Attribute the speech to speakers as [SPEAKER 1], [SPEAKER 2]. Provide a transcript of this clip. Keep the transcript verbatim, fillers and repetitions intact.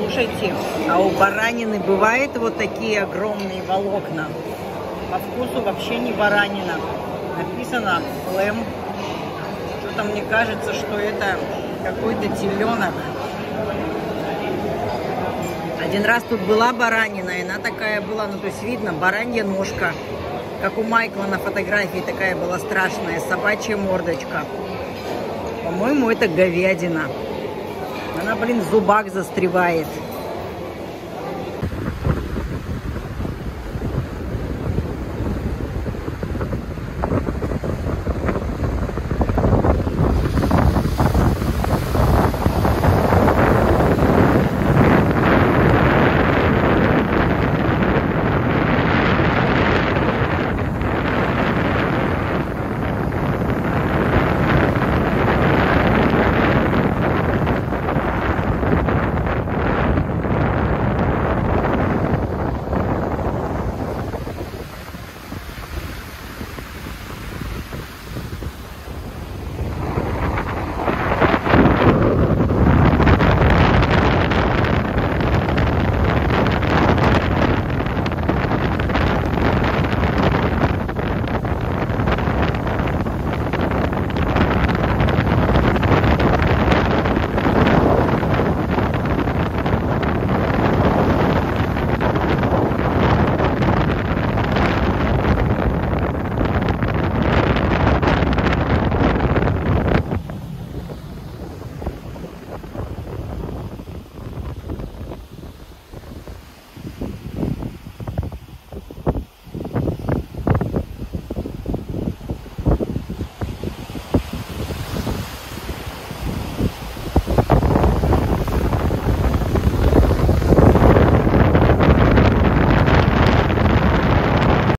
[SPEAKER 1] Слушайте, а у баранины бывает вот такие огромные волокна? По вкусу вообще не баранина. Написано лэм. Что-то мне кажется, что это какой-то теленок. Один раз тут была баранина, и она такая была, ну то есть видно, баранья ножка. Как у Майкла на фотографии такая была страшная, собачья мордочка. По-моему, это говядина. Она, блин, в зубах застревает.